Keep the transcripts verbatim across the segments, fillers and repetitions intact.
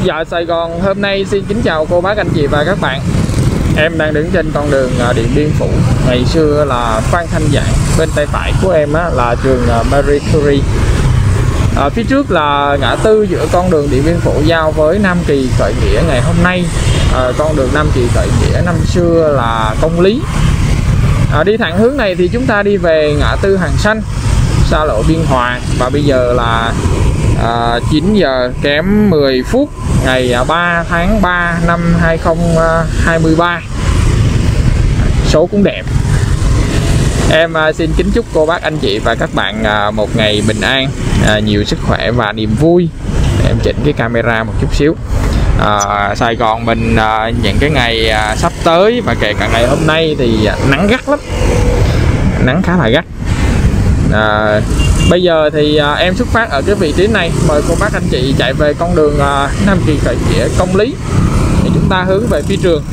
Dạ Sài Gòn hôm nay xin kính chào cô bác anh chị và các bạn. Em đang đứng trên con đường Điện Biên Phủ, ngày xưa là Phan Thanh Giản. Bên tay phải của em á, là trường Marie Curie. À, phía trước là ngã tư giữa con đường Điện Biên Phủ giao với Nam Kỳ Khởi Nghĩa ngày hôm nay. À, con đường Nam Kỳ Khởi Nghĩa năm xưa là Công Lý. À, đi thẳng hướng này thì chúng ta đi về ngã tư Hàng Xanh, xa lộ Biên Hòa. Và bây giờ là à, chín giờ kém mười phút ngày ba tháng ba năm hai nghìn không trăm hai mươi ba. Số cũng đẹp. Em à, xin kính chúc cô bác anh chị và các bạn à, một ngày bình an, à, nhiều sức khỏe và niềm vui. Em chỉnh cái camera một chút xíu. à, Sài Gòn mình à, những cái ngày à, sắp tới và kể cả ngày hôm nay thì à, nắng gắt lắm, nắng khá là gắt. à, Bây giờ thì à, em xuất phát ở cái vị trí này. Mời cô bác anh chị chạy về con đường à, Nam Kỳ Khởi Nghĩa Công Lý thì chúng ta hướng về phía trường.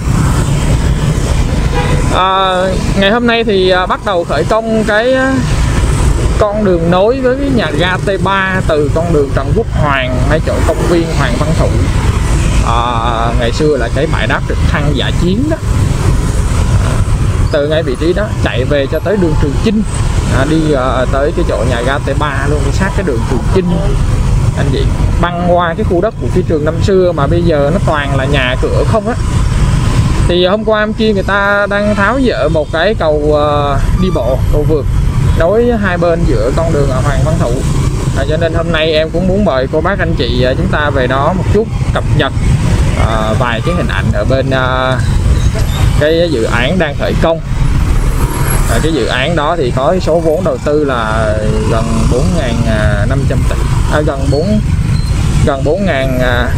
à, Ngày hôm nay thì à, bắt đầu khởi công cái à, con đường nối với cái nhà ga T ba từ con đường Trần Quốc Hoàng ngay chỗ công viên Hoàng Văn Thụ. à, Ngày xưa là cái bãi đáp trực thăng Dã Chiến đó. à, Từ ngay vị trí đó chạy về cho tới đường Trường Chinh, à, đi uh, tới cái chỗ nhà ga T ba luôn, sát cái đường Trường Chinh anh chị, băng qua cái khu đất của cái trường năm xưa mà bây giờ nó toàn là nhà cửa không á. Thì hôm qua hôm kia người ta đang tháo dỡ một cái cầu uh, đi bộ, cầu vượt nối hai bên giữa con đường Hoàng Văn Thụ. à, cho nên hôm nay em cũng muốn mời cô bác anh chị uh, chúng ta về đó một chút, cập nhật uh, vài cái hình ảnh ở bên uh, cái dự án đang khởi công. À, cái dự án đó thì có số vốn đầu tư là gần bốn nghìn năm trăm tỷ, à, gần bốn gần bốn nghìn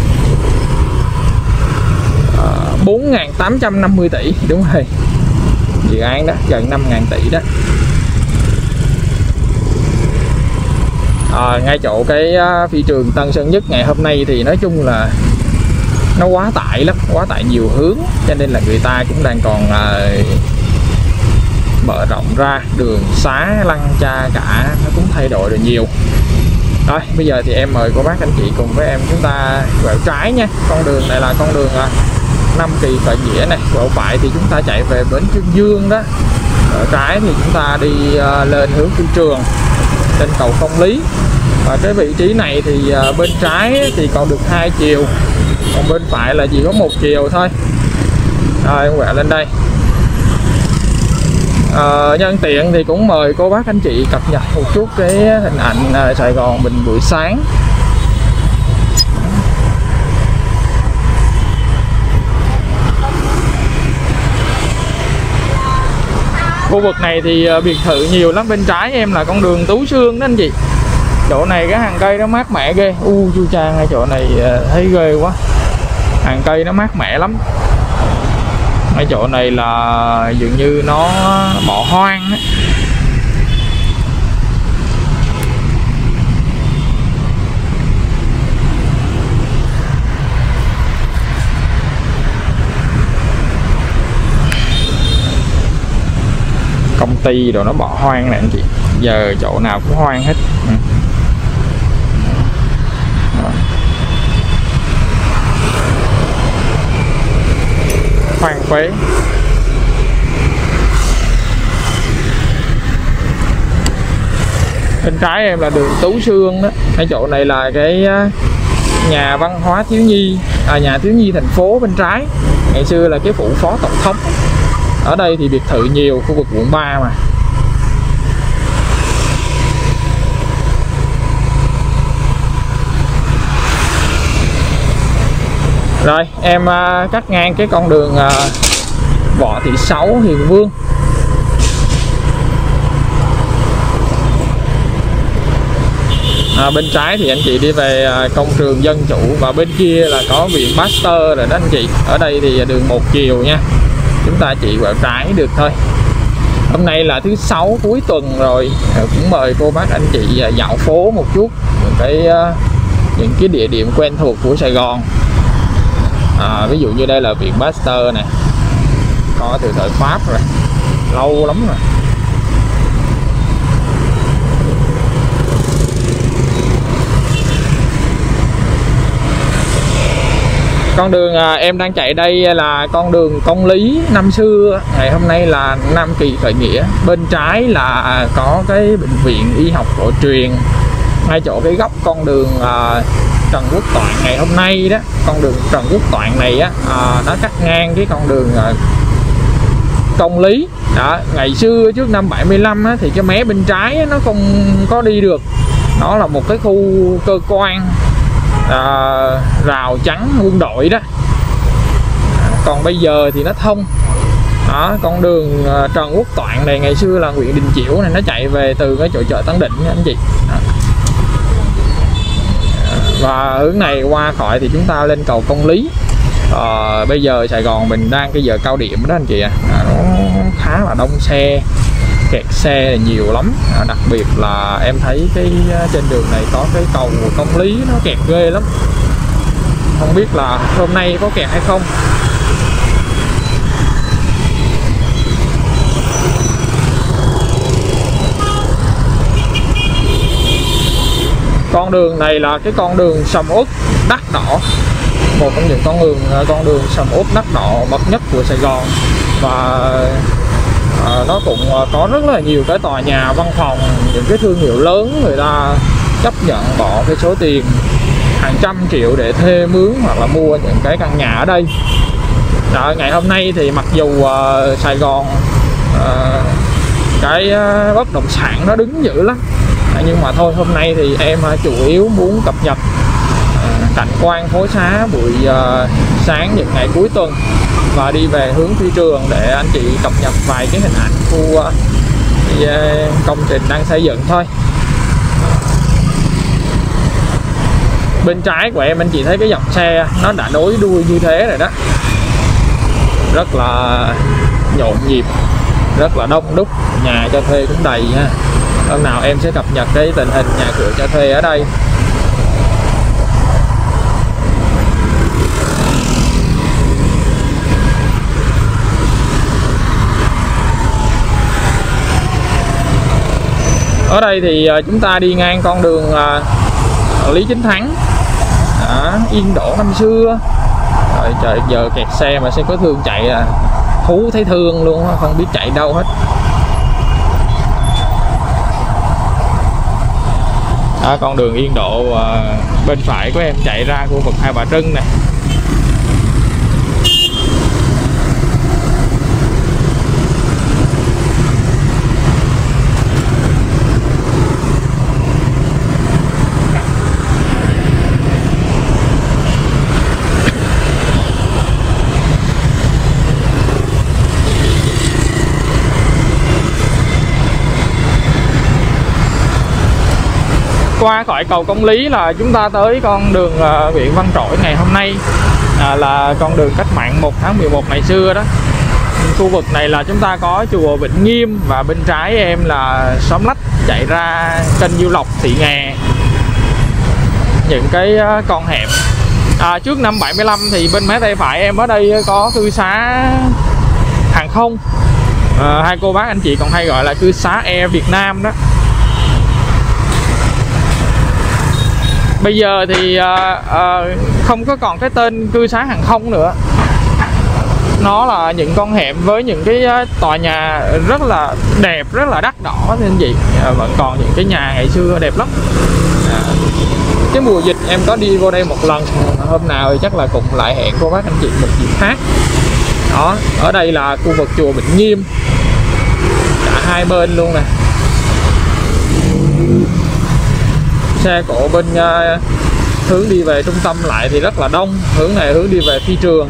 bốn nghìn tám trăm năm mươi tỷ, đúng rồi, dự án đó gần năm nghìn tỷ đó. À, ngay chỗ cái phi trường Tân Sơn Nhất ngày hôm nay thì nói chung là nó quá tải lắm, quá tải nhiều hướng, cho nên là người ta cũng đang còn uh, mở rộng ra, đường xá lăng cha cả nó cũng thay đổi được nhiều. Rồi bây giờ thì em mời cô bác anh chị cùng với em chúng ta quẹo trái nha. Con đường này là con đường uh, Nam Kỳ Khởi Nghĩa này. Quẹo phải thì chúng ta chạy về bến Trương Dương đó. Ở trái thì chúng ta đi uh, lên hướng Phi Trường, trên cầu Công Lý. Và cái vị trí này thì uh, bên trái thì còn được hai chiều, còn bên phải là chỉ có một chiều thôi. Rồi em quẹo lên đây. À, nhân tiện thì cũng mời cô bác anh chị cập nhật một chút cái hình ảnh à, Sài Gòn mình buổi sáng. Khu vực này thì à, biệt thự nhiều lắm. Bên trái em là con đường Tú Xương đó anh chị. Chỗ này cái hàng cây nó mát mẻ ghê. U chu cha, ngay chỗ này à, thấy ghê quá. Hàng cây nó mát mẻ lắm. Ở chỗ này là dường như nó bỏ hoang á. Công ty rồi nó bỏ hoang này anh chị. Giờ chỗ nào cũng hoang hết. ừ. Hoang phế. Bên trái em là đường Tú Xương đó. Cái chỗ này là cái nhà văn hóa thiếu nhi, à, nhà thiếu nhi thành phố bên trái. Ngày xưa là cái phủ phó tổng thống. Ở đây thì biệt thự nhiều, khu vực quận ba mà. Rồi em uh, cắt ngang cái con đường uh, Võ Thị Sáu, Hiền Vương. À, bên trái thì anh chị đi về uh, công trường Dân Chủ, và bên kia là có viện Pasteur rồi đó anh chị. Ở đây thì đường một chiều nha, chúng ta chỉ quẹo trái được thôi. Hôm nay là thứ sáu cuối tuần rồi, cũng mời cô bác anh chị uh, dạo phố một chút, những cái uh, những cái địa điểm quen thuộc của Sài Gòn. À, ví dụ như đây là viện Pasteur này, có từ thời Pháp rồi, lâu lắm rồi. Con đường à, em đang chạy đây là con đường Công Lý năm xưa, ngày hôm nay là Nam Kỳ khởi nghĩa. Bên trái là có cái bệnh viện y học cổ truyền, ngay chỗ cái góc con đường à, Trần Quốc Toạn ngày hôm nay đó. Con đường Trần Quốc Toạn này á, à, nó cắt ngang cái con đường à, Công Lý đó. Ngày xưa trước năm bảy mươi lăm á, thì cái mé bên trái á, nó không có đi được, nó là một cái khu cơ quan à, rào chắn quân đội đó. Còn bây giờ thì nó thông đó. Con đường à, Trần Quốc Toạn này ngày xưa là Nguyễn Đình Chiểu này, nó chạy về từ cái chỗ chợ Tân Định nha anh chị đó. Và hướng này qua khỏi thì chúng ta lên cầu Công Lý. À, bây giờ Sài Gòn mình đang cái giờ cao điểm đó anh chị ạ. À, nó khá là đông xe, kẹt xe nhiều lắm. À, đặc biệt là em thấy cái trên đường này có cái cầu Công Lý nó kẹt ghê lắm. Không biết là hôm nay có kẹt hay không. Con đường này là cái con đường sầm uất đắt đỏ, một trong những con đường con đường sầm uất đắt đỏ bậc nhất của Sài Gòn. Và à, nó cũng có rất là nhiều cái tòa nhà văn phòng, những cái thương hiệu lớn người ta chấp nhận bỏ cái số tiền hàng trăm triệu để thuê mướn hoặc là mua những cái căn nhà ở đây. Đó, ngày hôm nay thì mặc dù uh, Sài Gòn uh, cái uh, bất động sản nó đứng dữ lắm, nhưng mà thôi hôm nay thì em uh, chủ yếu muốn cập nhật uh, cảnh quan phố xá buổi uh, sáng những ngày cuối tuần và đi về hướng Phi Trường để anh chị cập nhật vài cái hình ảnh khu uh, uh, công trình đang xây dựng thôi. Bên trái của em anh chị thấy cái dòng xe nó đã nối đuôi như thế rồi đó, rất là nhộn nhịp, rất là đông đúc, nhà cho thuê cũng đầy ha. Hôm nào em sẽ cập nhật cái tình hình nhà cửa cho thuê ở đây. Ở đây thì chúng ta đi ngang con đường Lý Chính Thắng đó, Yên Đỗ năm xưa. Rồi trời, giờ kẹt xe mà sẽ có thương chạy à, thú thấy thương luôn, không biết chạy đâu hết. Đó, con đường Yên Độ à, bên phải của em chạy ra khu vực Hai Bà Trưng này. Qua khỏi cầu Công Lý là chúng ta tới con đường uh, Nguyễn Văn Trỗi ngày hôm nay, à, là con đường cách mạng một tháng mười một ngày xưa đó. Khu vực này là chúng ta có chùa Vĩnh Nghiêm và bên trái em là xóm Lách chạy ra kênh Nhiêu Lộc, Thị Nghè. Những cái uh, con hẻm à, trước năm bảy mươi lăm thì bên mé tay phải em ở đây có cư xá hàng không, à, hai cô bác anh chị còn hay gọi là cư xá Air Việt Nam đó. Bây giờ thì uh, uh, không có còn cái tên cư xá hàng không nữa. Nó là những con hẻm với những cái uh, tòa nhà rất là đẹp, rất là đắt đỏ nên gì. Uh, vẫn còn những cái nhà ngày xưa đẹp lắm. Uh, cái mùa dịch em có đi vô đây một lần, hôm nào thì chắc là cũng lại hẹn cô bác anh chị một dịp khác. Đó, ở đây là khu vực chùa Vĩnh Nghiêm, cả hai bên luôn nè. Xe cộ bên uh, hướng đi về trung tâm lại thì rất là đông, hướng này hướng đi về Phi Trường.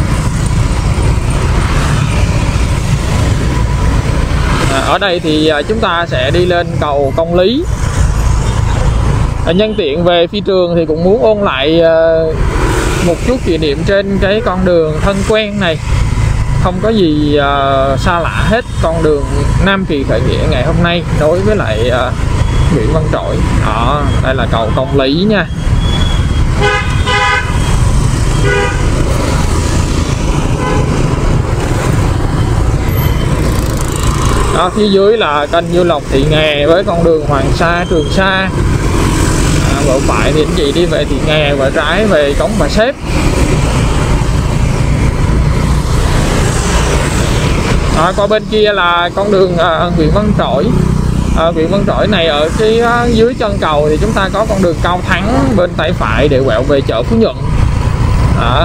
À, ở đây thì uh, chúng ta sẽ đi lên cầu Công Lý. À, nhân tiện về Phi Trường thì cũng muốn ôn lại uh, một chút kỷ niệm trên cái con đường thân quen này. Không có gì uh, xa lạ hết, con đường Nam Kỳ khởi nghĩa ngày hôm nay đối với lại uh, Nguyễn Văn Trỗi. Đó, đây là cầu Công Lý nha. Đó, phía dưới là kênh Nhiêu Lộc, Thị Nghè với con đường Hoàng Sa, Trường Sa. À, bên phải thì anh chị đi về Thị Nghè và trái về Cống Bà Xếp. À, qua bên kia là con đường à, huyện Vân Trỗi. À, huyện Vân Trỗi này ở cái à, dưới chân cầu thì chúng ta có con đường Cao Thắng bên tay phải để quẹo về chợ Phú Nhuận. À.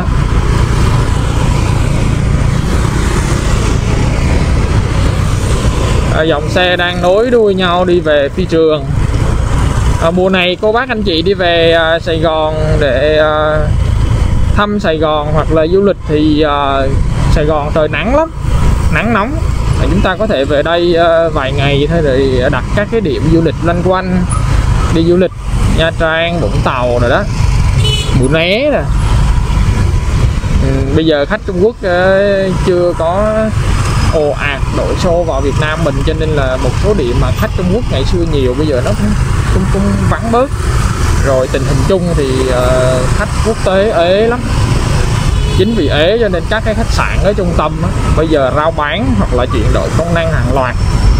À, dòng xe đang nối đuôi nhau đi về phi trường. À, mùa này cô bác anh chị đi về à, Sài Gòn để à, thăm Sài Gòn hoặc là du lịch thì à, Sài Gòn trời nắng lắm, nắng nóng. À, chúng ta có thể về đây à, vài ngày thôi rồi đặt các cái điểm du lịch loanh quanh, đi du lịch Nha Trang, Vũng Tàu rồi đó, Mũi Né nè. Ừ, bây giờ khách Trung Quốc à, chưa có ồ ạt đổ xô vào Việt Nam mình, cho nên là một số điểm mà khách Trung Quốc ngày xưa nhiều bây giờ nó cũng cũng, cũng vắng bớt rồi. Tình hình chung thì uh, khách quốc tế ế lắm. Chính vì ế cho nên các cái khách sạn ở trung tâm á, bây giờ rao bán hoặc là chuyển đổi công năng hàng loạt.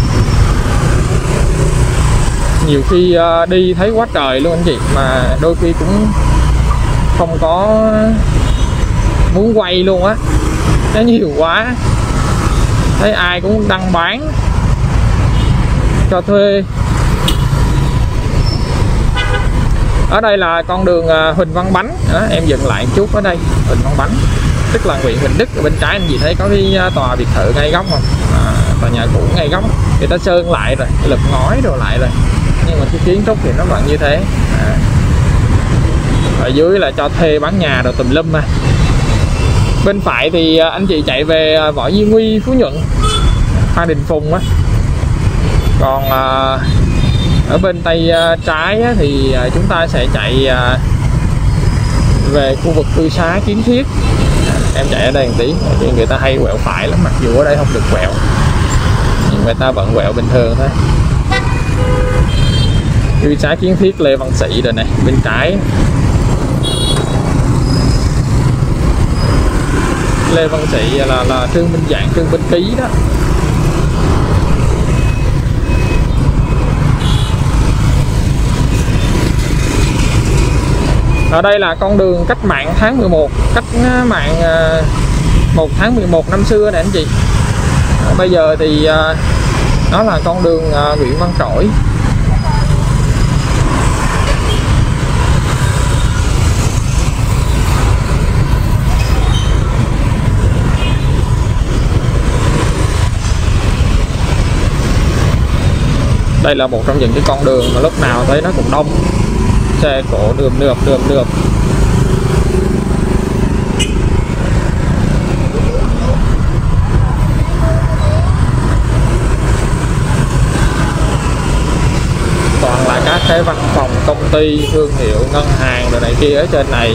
Nhiều khi uh, đi thấy quá trời luôn anh chị, mà đôi khi cũng không có muốn quay luôn á, nó nhiều quá. Thấy ai cũng đăng bán cho thuê. Ở đây là con đường Huỳnh Văn Bánh đó, em dừng lại một chút ở đây. Huỳnh Văn Bánh tức là huyện Bình Đức. Ở bên trái anh chị thấy có cái tòa biệt thự ngay góc không? À, tòa nhà cũ ngay góc, người ta sơn lại rồi, lợp ngói đồ lại rồi, nhưng mà cái kiến trúc thì nó vẫn như thế. À. Ở dưới là cho thuê bán nhà rồi tùm lum mà. Bên phải thì anh chị chạy về Võ Duy Nguy, Phú Nhuận, Phan Đình Phùng á. Còn à, ở bên tay à, trái á, thì à, chúng ta sẽ chạy à, về khu vực cư xá Kiến Thiết. À, em chạy ở đây một tí, thì người ta hay quẹo phải lắm, mặc dù ở đây không được quẹo, nhưng người ta vẫn quẹo bình thường thôi. Cư xá Kiến Thiết, Lê Văn Sĩ rồi này, bên trái. Lê Văn Sĩ là là Trương Minh Dạng, Trương Minh Ký đó. Ở đây là con đường cách mạng tháng mười một, cách mạng một tháng mười một năm xưa nè anh chị. Bây giờ thì nó là con đường Nguyễn Văn Trỗi. Đây là một trong những cái con đường mà lúc nào thấy nó cũng đông, xe cộ nườm nượp nườm nượp. Toàn là các cái văn phòng, công ty, thương hiệu, ngân hàng rồi này kia ở trên này.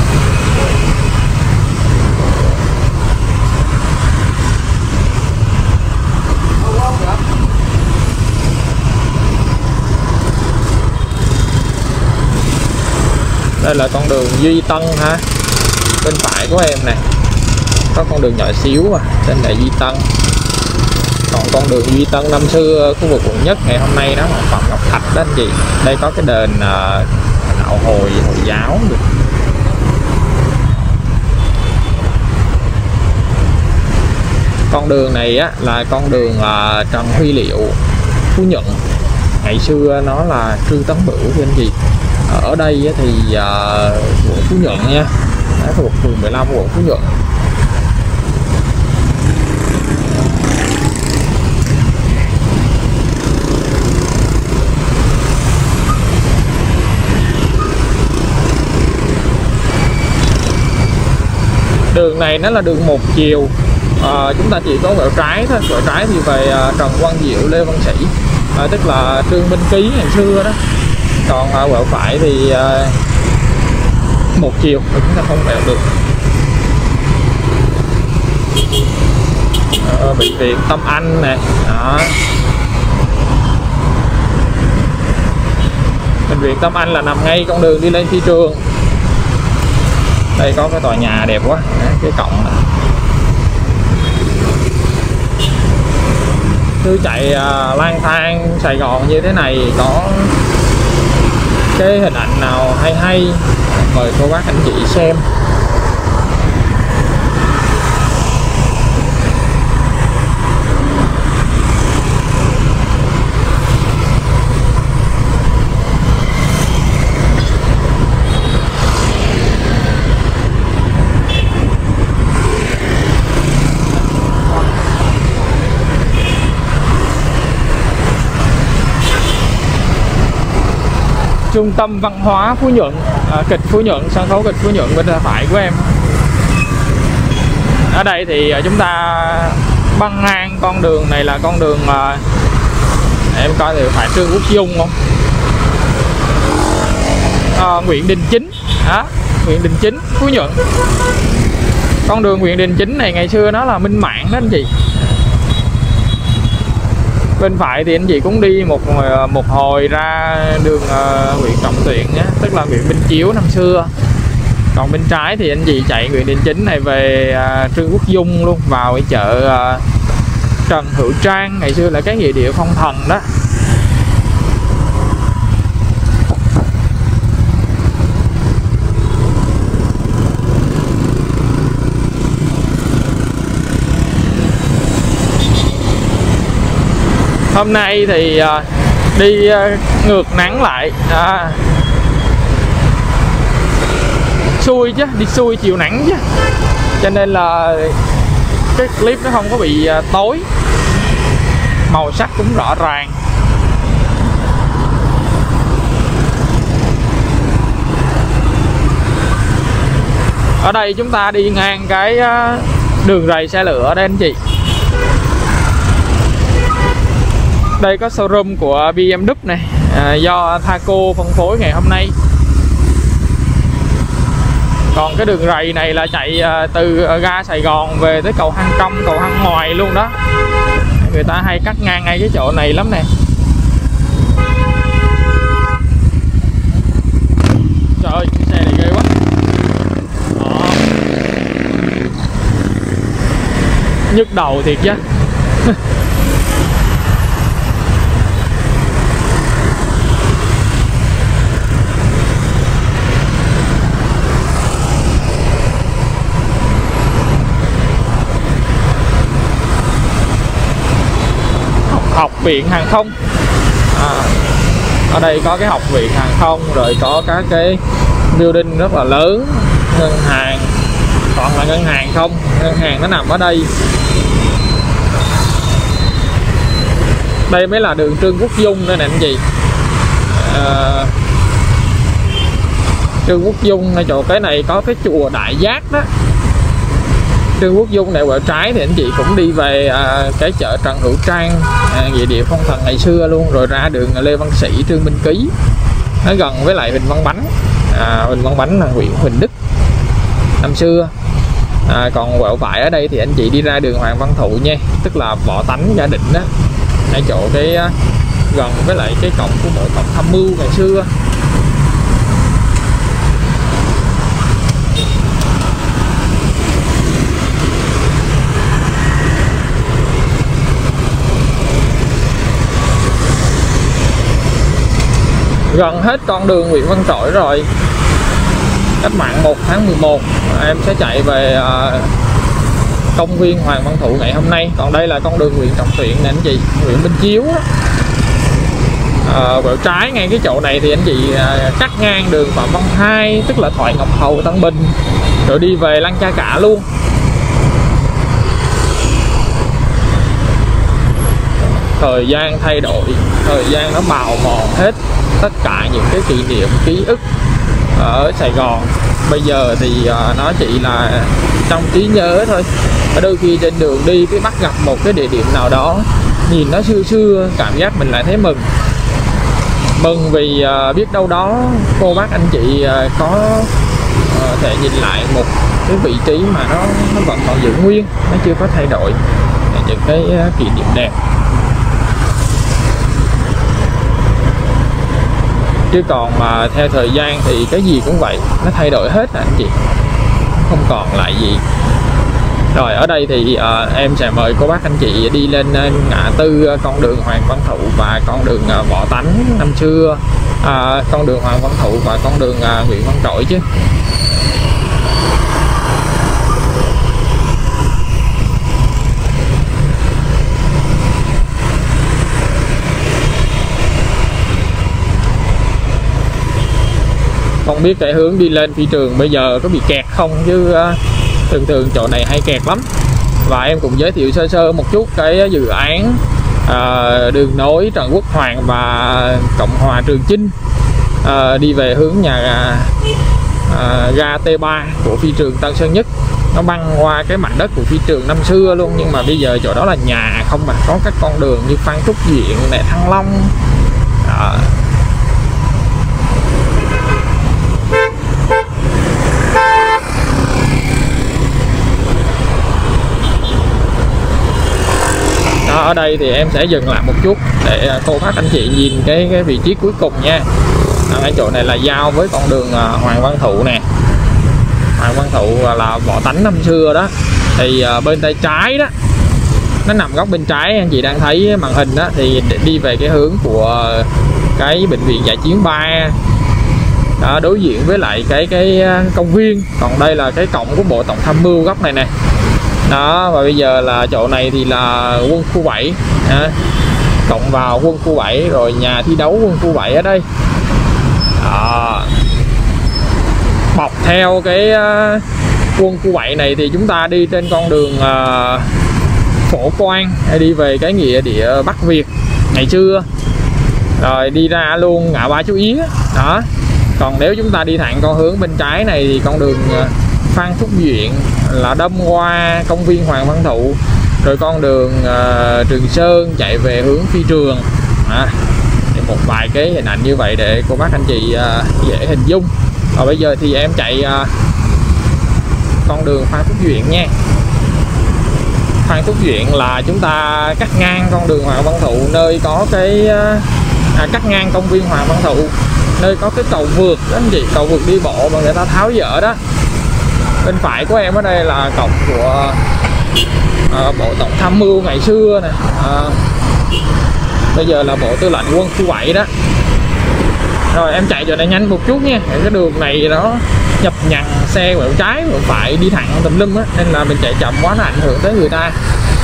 Đây là con đường Duy Tân ha, bên phải của em nè, có con đường nhỏ xíu à, trên này Duy Tân. Còn con đường Duy Tân năm xưa khu vực quận Nhất ngày hôm nay đó là Phạm Ngọc Thạch đó anh chị. Đây có cái đền uh, đạo hồi Hồi giáo được. Con đường này á là con đường uh, Trần Huy Liệu, Phú Nhuận. Ngày xưa nó là Trư Tấn Bửu của anh chị. Ở đây thì uh, quận Phú Nhuận nha, thuộc phường mười lăm quận Phú Nhuận. Đường này nó là đường một chiều, à, chúng ta chỉ có quẹo trái thôi. Quẹo trái thì về uh, Trần Quang Diệu, Lê Văn Sĩ, à, tức là Trương Minh Ký ngày xưa đó. Còn uh, quẹo phải thì uh, một chiều chúng ta không quẹo được. uh, Bệnh viện Tâm Anh nè đó. Bệnh viện Tâm Anh là nằm ngay con đường đi lên thị trường. Đây có cái tòa nhà đẹp quá, cái cổng này. Cứ chạy uh, lang thang Sài Gòn như thế này, có cái hình ảnh nào hay hay mời cô bác anh chị xem. trung tâm văn hóa Phú Nhuận, à, kịch Phú Nhuận, sân khấu kịch Phú Nhuận bên tay phải của em. Ở đây thì chúng ta băng ngang con đường này là con đường à, em coi thì phải Trương Quốc Dung không? À, Nguyễn Đình Chính, đó, Nguyễn Đình Chính, Phú Nhuận. Con đường Nguyễn Đình Chính này ngày xưa nó là minh mạng đó anh chị. Bên phải thì anh chị cũng đi một một hồi ra đường uh, Nguyễn Trọng Tuyển nhé, tức là Nguyễn Minh Chiếu năm xưa. Còn bên trái thì anh chị chạy Nguyễn Đình Chính này về uh, Trương Quốc Dung luôn, vào cái chợ uh, Trần Hữu Trang, ngày xưa là cái nghĩa địa phong thần đó. Hôm nay thì uh, đi uh, ngược nắng lại, à, xuôi chứ, đi xuôi chiều nắng chứ, cho nên là cái clip nó không có bị uh, tối, màu sắc cũng rõ ràng. Ở đây chúng ta đi ngang cái uh, đường rầy xe lửa ở đây anh chị. Đây có showroom của bê em vê này, à, do Thaco phân phối ngày hôm nay. Còn cái đường rầy này là chạy à, từ ga Sài Gòn về tới cầu Hang Trong, cầu Hang Ngoài luôn đó. Người ta hay cắt ngang ngay cái chỗ này lắm nè. Trời ơi, xe này ghê quá. Đó. Nhức đầu thiệt chứ. Học viện hàng không, à, ở đây có cái học viện hàng không, rồi có các cái building rất là lớn, ngân hàng, toàn là ngân hàng không, ngân hàng nó nằm ở đây. Đây mới là đường Trương Quốc Dung đây nè anh chị, à, Trương Quốc Dung ngay chỗ cái này có cái chùa Đại Giác đó. Trương Quốc Dung này quẹo trái thì anh chị cũng đi về à, cái chợ Trần Hữu Trang, à, nghĩa địa phong thần ngày xưa luôn, rồi ra đường Lê Văn Sĩ, Trương Minh Ký, nó gần với lại Huỳnh Văn Bánh. à, Huỳnh Văn Bánh là huyện Huỳnh Đức năm xưa. à, còn quẹo phải ở đây thì anh chị đi ra đường Hoàng Văn Thụ nha, tức là Võ Tánh Gia Định đó, ngay chỗ cái à, gần với lại cái cổng của bộ tổng tham mưu ngày xưa. Gần hết con đường Nguyễn Văn Trỗi rồi. Cách mạng một tháng mười một em sẽ chạy về uh, công viên Hoàng Văn Thụ ngày hôm nay. Còn đây là con đường Nguyễn Trọng Tuyển nè anh chị, Nguyễn Minh Chiếu đó. Uh, quẹo trái ngay cái chỗ này thì anh chị uh, cắt ngang đường Phạm Văn Hai, tức là Thoại Ngọc Hầu, Tân Bình, rồi đi về Lăng Cha Cả luôn. Thời gian thay đổi, thời gian nó bào mòn hết tất cả những cái kỷ niệm, ký ức ở Sài Gòn. Bây giờ thì uh, nó chỉ là trong trí nhớ thôi. Ở đôi khi trên đường đi cái bắt gặp một cái địa điểm nào đó nhìn nó xưa xưa, cảm giác mình lại thấy mừng. Mừng vì uh, biết đâu đó cô bác anh chị uh, có uh, thể nhìn lại một cái vị trí mà nó, nó vẫn còn giữ nguyên, nó chưa có thay đổi, những cái uh, kỷ niệm đẹp. Chứ còn mà theo thời gian thì cái gì cũng vậy, nó thay đổi hết anh chị, không còn lại gì. Rồi ở đây thì uh, em sẽ mời cô bác anh chị đi lên uh, ngã tư uh, con đường Hoàng Văn Thụ và con đường uh, Võ Tánh năm xưa, uh, con đường Hoàng Văn Thụ và con đường uh, Nguyễn Văn Trỗi chứ. Không biết cái hướng đi lên phi trường bây giờ có bị kẹt không, chứ uh, thường thường chỗ này hay kẹt lắm. Và em cũng giới thiệu sơ sơ một chút cái dự án uh, đường nối Trần Quốc Hoàn và Cộng hòa Trường Chinh. à, đi về hướng nhà à, ga T ba của phi trường Tân Sơn Nhất. Nó băng qua cái mảnh đất của phi trường năm xưa luôn, nhưng mà bây giờ chỗ đó là nhà không, mà có các con đường như Phan Thúc Duyện này, Thăng Long đó. Đó, ở đây thì em sẽ dừng lại một chút để cô bác anh chị nhìn cái cái vị trí cuối cùng nha. Ở cái chỗ này là giao với con đường Hoàng Văn Thụ nè. Hoàng Văn Thụ là võ tánh năm xưa đó. Thì bên tay trái đó, nó nằm góc bên trái anh chị đang thấy màn hình đó, thì đi về cái hướng của cái bệnh viện Dã Chiến ba đó, đối diện với lại cái cái công viên. Còn đây là cái cổng của Bộ Tổng Tham mưu góc này nè đó. Và bây giờ là chỗ này thì là quân khu bảy à, cộng vào quân khu bảy, rồi nhà thi đấu quân khu bảy ở đây đó. Bọc theo cái uh, quân khu bảy này thì chúng ta đi trên con đường uh, Phổ Quang, hay đi về cái nghĩa địa Bắc Việt ngày xưa, rồi đi ra luôn ngã ba Chú Yến đó. Còn nếu chúng ta đi thẳng con hướng bên trái này thì con đường uh, Phan Thúc Duyện là đâm qua công viên Hoàng Văn Thụ, rồi con đường uh, Trường Sơn chạy về hướng phi trường à, thì một vài cái hình ảnh như vậy để cô bác anh chị uh, dễ hình dung. Và bây giờ thì em chạy uh, con đường Phan Thúc Duyện nha. Phan Thúc Duyện là chúng ta cắt ngang con đường Hoàng Văn Thụ, nơi có cái uh, à, cắt ngang công viên Hoàng Văn Thụ, nơi có cái cầu vượt đó anh chị, cầu vượt đi bộ mà người ta tháo dỡ đó. Bên phải của em ở đây là cổng của uh, Bộ Tổng Tham mưu ngày xưa nè, uh, bây giờ là Bộ Tư lệnh quân khu bảy đó. Rồi em chạy chỗ này nhanh một chút nha, cái đường này nó nhập nhằng, xe quẹo trái quẹo phải đi thẳng tùm lum á, nên là mình chạy chậm quá nó ảnh hưởng tới người ta.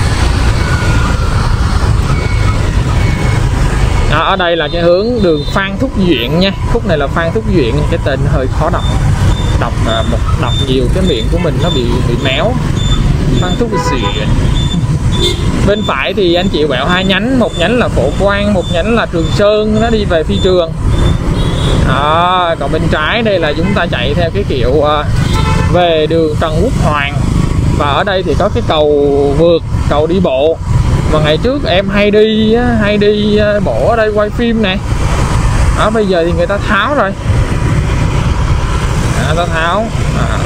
Đó, ở đây là cái hướng đường Phan Thúc Duyện nha, khúc này là Phan Thúc Duyện, cái tên hơi khó đọc, đọc một đọc nhiều cái miệng của mình nó bị bị méo. Phan Thúc Duyện. Bên phải thì anh chị quẹo hai nhánh, một nhánh là Phổ Quang, một nhánh là Trường Sơn, nó đi về phi trường. Đó, còn bên trái đây là chúng ta chạy theo cái kiểu uh, về đường Trần Quốc Hoàng. Và ở đây thì có cái cầu vượt, cầu đi bộ. Và ngày trước em hay đi hay đi bộ ở đây quay phim nè. Đó, bây giờ thì người ta tháo rồi. Đó, ta tháo. À.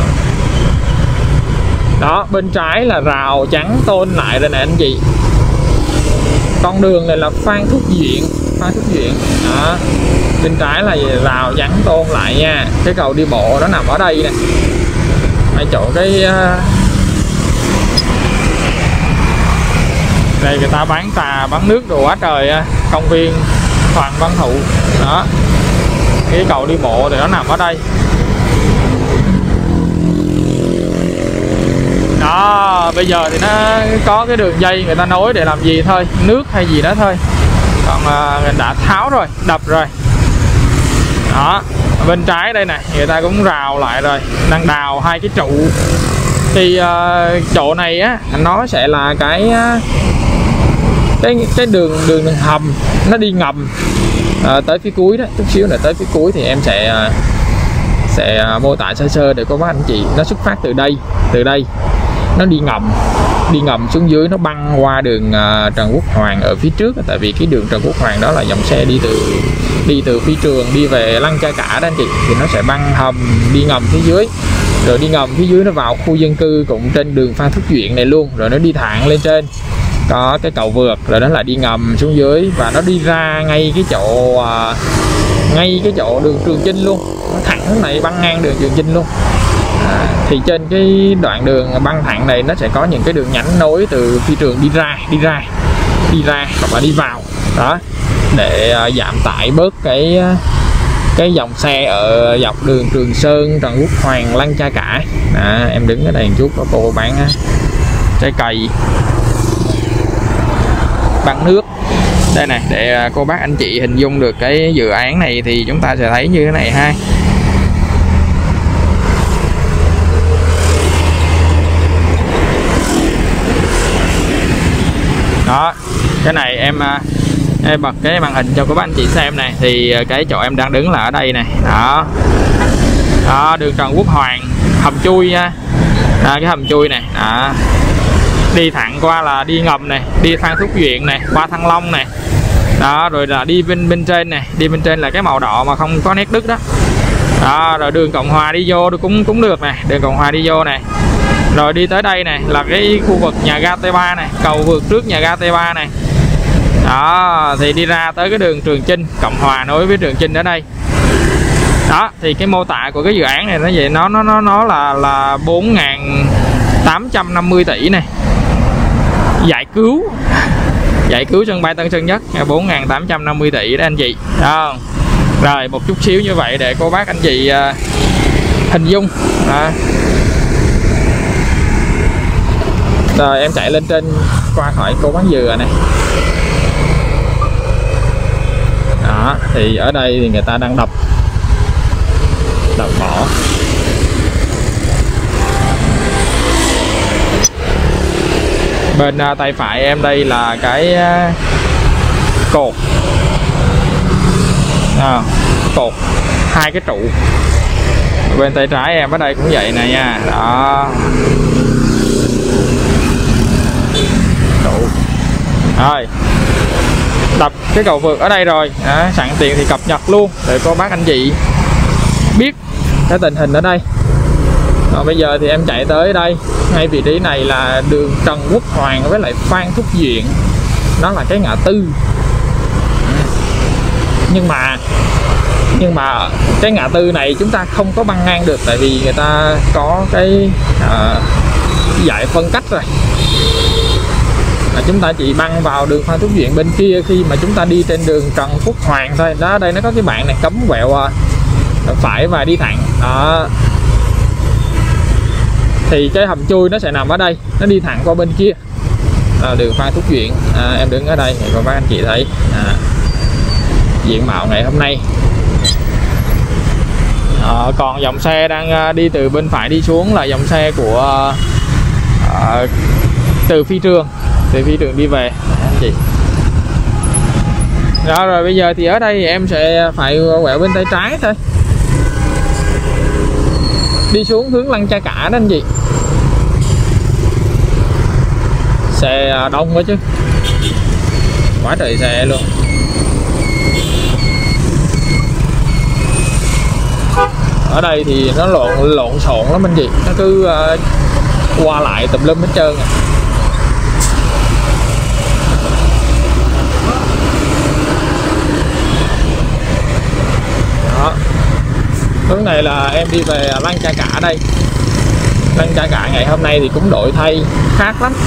Đó, bên trái là rào chắn tôn lại rồi nè anh chị. Con đường này là Phan Thúc Duyện, Phan Thúc Duyện. Đó. Bên trái là rào chắn tôn lại nha. Cái cầu đi bộ nó nằm ở đây nè. Ở chỗ cái đây người ta bán trà bán nước đồ quá trời. Công viên Hoàng Văn Thụ đó, cái cầu đi bộ thì nó nằm ở đây đó. Bây giờ thì nó có cái đường dây người ta nối để làm gì thôi, nước hay gì đó thôi. Còn người đã tháo rồi, đập rồi đó. Bên trái đây này người ta cũng rào lại rồi, đang đào hai cái trụ. Thì uh, chỗ này á nó sẽ là cái uh, cái cái đường đường đường hầm, nó đi ngầm uh, tới phía cuối đó. Chút xíu nữa tới phía cuối thì em sẽ uh, sẽ uh, mô tả sơ sơ để cô bác anh chị. Nó xuất phát từ đây, từ đây nó đi ngầm, đi ngầm xuống dưới, nó băng qua đường uh, Trần Quốc Hoàng ở phía trước. Tại vì cái đường Trần Quốc Hoàng đó là dòng xe đi từ đi từ phi trường đi về Lăng Cha Cả đó anh chị, thì nó sẽ băng hầm đi ngầm phía dưới, rồi đi ngầm phía dưới nó vào khu dân cư cũng trên đường Phan Thúc Duyện này luôn, rồi nó đi thẳng lên trên có cái cầu vượt, rồi nó lại đi ngầm xuống dưới và nó đi ra ngay cái chỗ uh, ngay cái chỗ đường Trường Chinh luôn, nó thẳng hướng này băng ngang đường Trường Chinh luôn. À, thì trên cái đoạn đường băng thẳng này nó sẽ có những cái đường nhánh nối từ phi trường đi ra đi ra đi ra hoặc là đi vào đó, để uh, giảm tải bớt cái uh, cái dòng xe ở dọc đường Trường Sơn, Trần Quốc Hoàng, Lăng Cha Cả. À, em đứng ở đây một chút, có cô bán uh, trái cây, bán nước đây này, để uh, cô bác anh chị hình dung được cái dự án này thì chúng ta sẽ thấy như thế này ha. Đó, cái này em Em bật cái màn hình cho các anh chị xem này, thì cái chỗ em đang đứng là ở đây này, đó, đó đường Trần Quốc Hoàn, hầm chui nha, đó, cái hầm chui này, đó. Đi thẳng qua là đi ngầm này, đi Phan Thúc Duyện này, qua Thăng Long này, đó, rồi là đi bên bên trên này, đi bên trên là cái màu đỏ mà không có nét đứt đó, đó, rồi đường Cộng Hòa đi vô cũng cũng được này, đường Cộng Hòa đi vô này, rồi đi tới đây này là cái khu vực nhà ga T ba này, cầu vượt trước nhà ga T ba này, đó, thì đi ra tới cái đường Trường Chinh, Cộng Hòa nối với Trường Chinh ở đây. Đó, thì cái mô tả của cái dự án này nó vậy, nó nó nó nó là là bốn nghìn tám trăm năm mươi tỷ này, giải cứu giải cứu sân bay Tân Sơn Nhất bốn nghìn tám trăm năm mươi tỷ đó anh chị, đó. Rồi một chút xíu như vậy để cô bác anh chị uh, hình dung đó. Rồi em chạy lên trên qua khỏi cô bán dừa này, đó, thì ở đây thì người ta đang đập đập bỏ. Bên uh, tay phải em đây là cái uh, cột à, cột hai cái trụ. Bên tay trái em ở đây cũng vậy nè nha, đó, trụ. Rồi đập cái cầu vượt ở đây rồi, đó, sẵn tiện thì cập nhật luôn để cô bác anh chị biết cái tình hình ở đây. Rồi bây giờ thì em chạy tới đây, ngay vị trí này là đường Trần Quốc Hoàn với lại Phan Thúc Duyện, nó là cái ngã tư. Nhưng mà nhưng mà cái ngã tư này chúng ta không có băng ngang được, tại vì người ta có cái uh, dải phân cách rồi. Là chúng ta chỉ băng vào đường Phan Thúc Duyện bên kia khi mà chúng ta đi trên đường Trần Quốc Hoàn thôi. Đó, đây nó có cái bảng này cấm quẹo uh, phải và đi thẳng. Đó. Thì cái hầm chui nó sẽ nằm ở đây, nó đi thẳng qua bên kia à, đường Phan Thúc Duyện. À, em đứng ở đây thì các bác anh chị thấy à, diện mạo ngày hôm nay. À, còn dòng xe đang đi từ bên phải đi xuống là dòng xe của à, từ phi trường từ phi trường đi về anh chị. Đó, rồi bây giờ thì ở đây em sẽ phải quẹo bên tay trái thôi, đi xuống hướng Lăng Cha Cả đó anh chị. Xe đông quá chứ, quá trời xe luôn. Ở đây thì nó lộn lộn xộn lắm anh chị, nó cứ uh, qua lại tùm lum hết trơn à. Đó, hướng này là em đi về Lăng Cha Cả đây. Lăng Cha Cả ngày hôm nay thì cũng đổi thay khác lắm.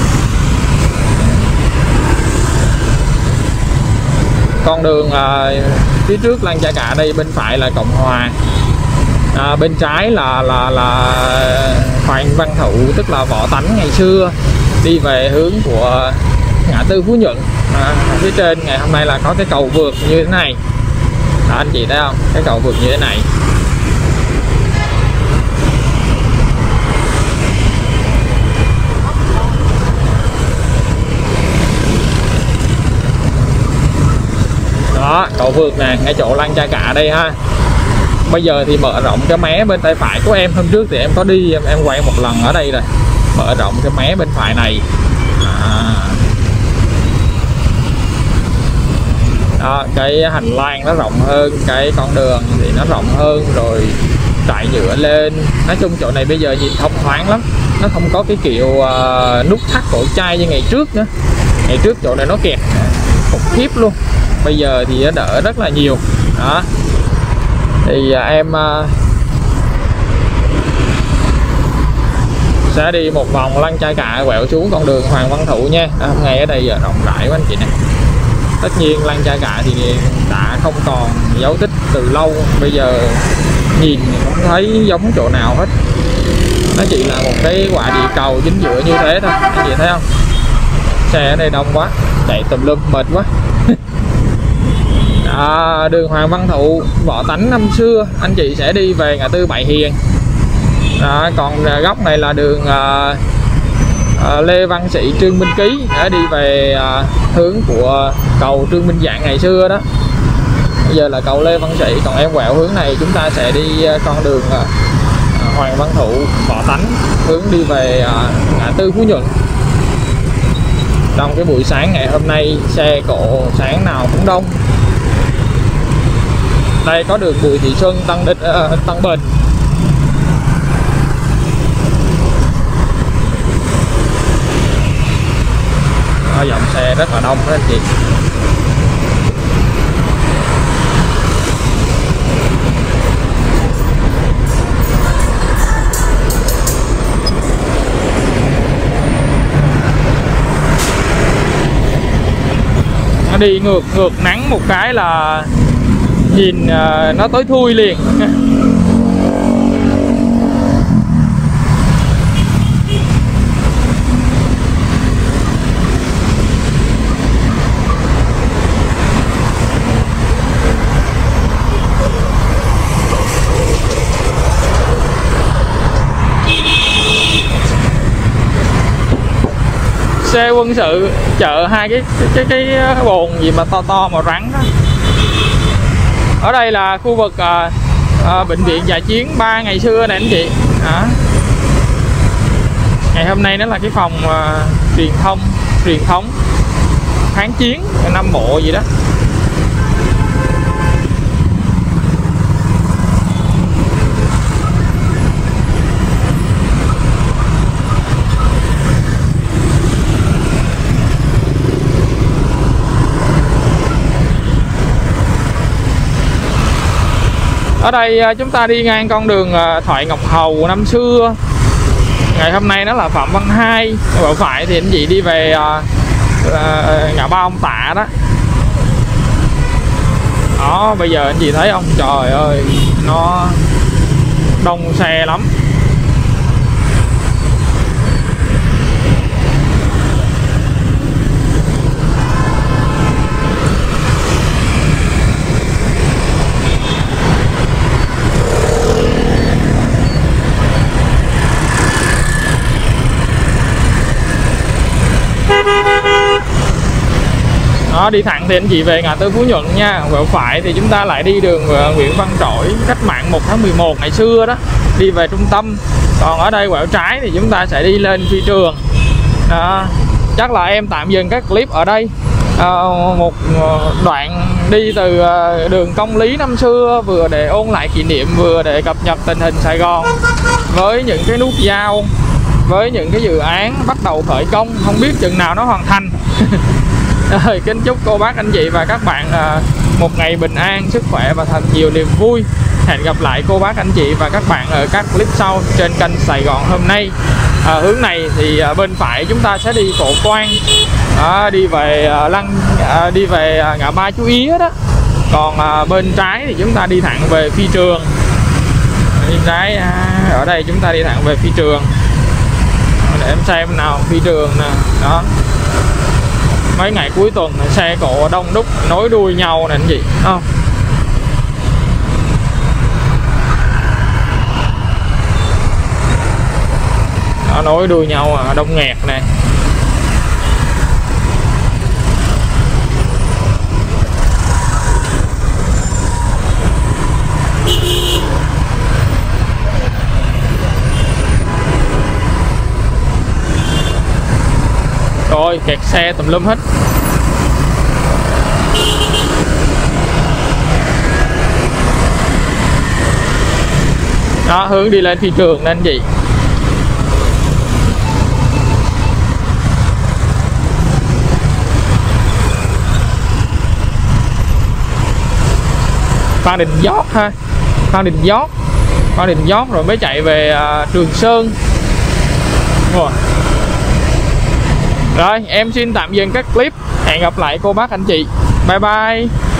Con đường à, phía trước Lăng Cha Cả đây, bên phải là Cộng Hòa, à, bên trái là là là Hoàng Văn Thụ, tức là Võ Tánh ngày xưa, đi về hướng của ngã tư Phú Nhuận. À, phía trên ngày hôm nay là có cái cầu vượt như thế này. Đó, anh chị thấy không, cái cầu vượt như thế này. Đó, cầu vượt nè, ngay chỗ Lăng Cha Cả đây ha. Bây giờ thì mở rộng cái mé bên tay phải của em. Hôm trước thì em có đi, em, em quay một lần ở đây rồi. Mở rộng cái mé bên phải này à. Đó, cái hành lang nó rộng hơn, cái con đường thì nó rộng hơn, rồi trải nhựa lên. Nói chung chỗ này bây giờ nhìn thông thoáng lắm. Nó không có cái kiểu uh, nút thắt cổ chai như ngày trước nữa. Ngày trước chỗ này nó kẹt khủng khiếp luôn, bây giờ thì nó đỡ rất là nhiều. Đó, thì à, em à, sẽ đi một vòng Lăng Cha Cả quẹo xuống con đường Hoàng Văn Thụ nha. À, hôm nay ở đây giờ rộng rãi quá anh chị nè. Tất nhiên Lăng Cha Cả thì đã không còn dấu tích từ lâu, bây giờ nhìn không thấy giống chỗ nào hết. Nó chỉ là một cái quả địa cầu chính giữa như thế thôi, anh chị thấy không? Xe ở đây đông quá, chạy tùm lum mệt quá. À, đường Hoàng Văn Thụ, Võ Tánh năm xưa anh chị sẽ đi về ngã tư Bại Hiền. À, còn góc này là đường uh, à, Lê Văn Sĩ Trương Minh Ký để đi về à, hướng của cầu Trương Minh Dạng ngày xưa đó. Bây giờ là cầu Lê Văn Sĩ, còn em quẹo hướng này chúng ta sẽ đi con đường à, Hoàng Văn Thụ, Võ Tánh, hướng đi về à, ngã tư Phú Nhuận. Trong cái buổi sáng ngày hôm nay xe cộ sáng nào cũng đông. Đây có đường Bùi Thị Xuân, Tân Định, uh, Tân Bình. Đó, dòng xe rất là đông đó anh chị. Nó đi ngược ngược nắng một cái là nhìn uh, nó tối thui liền. Xe quân sự chở hai cái cái cái, cái bồn gì mà to to màu trắng đó. Ở đây là khu vực à, à, bệnh viện Dã Chiến ba ngày xưa này anh chị. Đó. Ngày hôm nay nó là cái phòng à, truyền thông truyền thống kháng chiến Nam Bộ gì đó. Ở đây chúng ta đi ngang con đường Thoại Ngọc Hầu năm xưa. Ngày hôm nay nó là Phạm Văn Hai. Ở phải thì anh chị đi về uh, uh, ngã ba ông Tạ đó. Đó, bây giờ anh chị thấy không? Trời ơi, nó đông xe lắm. Đó, đi thẳng thì anh chị về ngã tư Phú Nhuận nha. Quẹo phải thì chúng ta lại đi đường Nguyễn Văn Trỗi, cách mạng một tháng mười một ngày xưa đó, đi về trung tâm. Còn ở đây quẹo trái thì chúng ta sẽ đi lên Phi Trường. Đó, chắc là em tạm dừng các clip ở đây. À, một đoạn đi từ đường Công Lý năm xưa, vừa để ôn lại kỷ niệm, vừa để cập nhật tình hình Sài Gòn với những cái nút giao, với những cái dự án bắt đầu khởi công, không biết chừng nào nó hoàn thành. Rồi, kính chúc cô bác anh chị và các bạn à, một ngày bình an, sức khỏe và thật nhiều niềm vui. Hẹn gặp lại cô bác anh chị và các bạn ở các clip sau trên kênh Sài Gòn hôm nay. À, hướng này thì à, bên phải chúng ta sẽ đi Phổ Quang, à, đi về à, lăng à, đi về à, ngã ba Chú Ý đó. Còn à, bên trái thì chúng ta đi thẳng về Phi Trường. Bên trái à, ở đây chúng ta đi thẳng về Phi Trường. Để em xem nào, Phi Trường nè. Đó, mấy ngày cuối tuần xe cộ đông đúc nối đuôi nhau nè anh chị, không? Đó, nối đuôi nhau à, đông nghẹt nè. Rồi, kẹt xe tùm lum hết. Đó, hướng đi lên Phi Trường nên gì. Phan Đình Giót ha, Phan Đình Giót, Phan Đình Giót rồi mới chạy về uh, Trường Sơn. Wow. Rồi, em xin tạm dừng các clip. Hẹn gặp lại cô bác anh chị. Bye bye.